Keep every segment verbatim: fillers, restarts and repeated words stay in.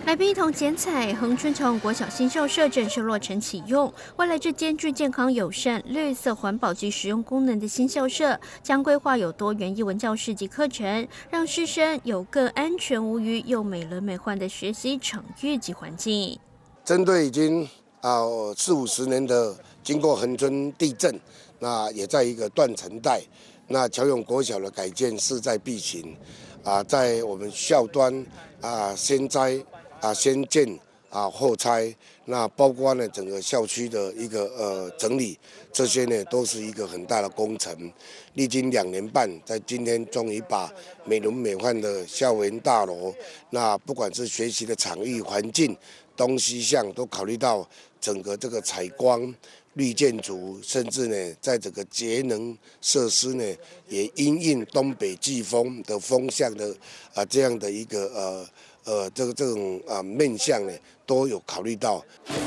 来宾一同剪彩，恒春侨永国小新校舍正式落成启用。未来这兼具健康友善、绿色环保及实用功能的新校舍，将规划有多元艺文教室及课程，让师生有更安全无虞又美轮美奂的学习场域及环境。 针对已经啊四五十年的经过恒春地震，那也在一个断层带，那侨永国小的改建势在必行。啊，在我们校端啊，先栽。啊，先建啊，后拆，那包括呢整个校区的一个呃整理，这些呢都是一个很大的工程。历经两年半，在今天终于把美轮美奂的校园大楼，那不管是学习的场域环境、东西向，都考虑到整个这个采光、绿建筑，甚至呢在整个节能设施呢，也因应东北季风的风向的啊这样的一个呃。呃，这个这种啊面向呢，都有考虑到。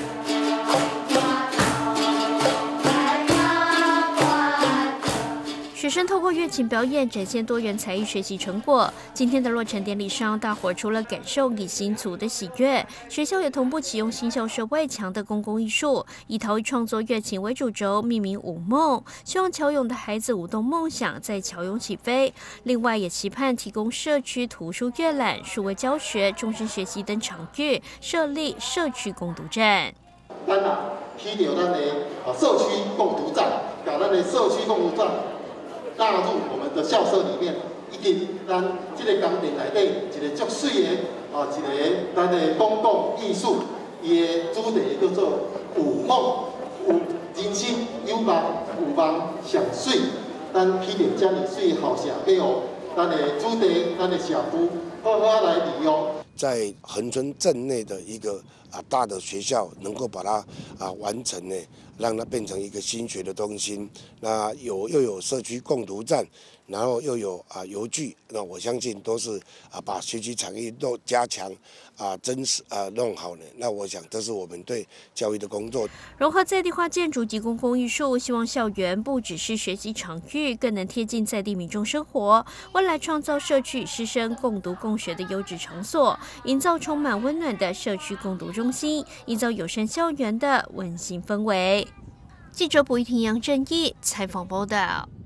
学生透过乐琴表演展现多元才艺学习成果。今天的落成典礼上，大伙除了感受以新组的喜悦，学校也同步启用新校舍外墙的公共艺术，以陶艺创作乐琴为主轴，命名舞梦，希望侨永的孩子舞动梦想在侨永起飞。另外，也期盼提供社区图书阅览、数位教学、终身学习等场域，设立社区共读站。 咱啊，起到咱的啊社区共读站，把咱的社区共读站纳入我们的校舍里面，一定咱这个工程内底一个足水的啊，一个咱的公共艺术，伊的主题叫做舞梦，有人生有梦，有梦上水。咱起到这样水校舍，要互咱的主题、咱的社区好好来利用。 在恒春镇内的一个啊大的学校，能够把它啊完成呢，让它变成一个新学的中心。那有又有社区共读站，然后又有啊邮具，那我相信都是啊把学习场域都加强啊真实啊弄好呢。那我想这是我们对教育的工作。 融合在地化建筑及公共艺术，希望校园不只是学习场域，更能贴近在地民众生活。未来创造社区与师生共读共学的优质场所，营造充满温暖的社区共读中心，营造友善校园的温馨氛围。记者卜一婷、杨正义采访报道。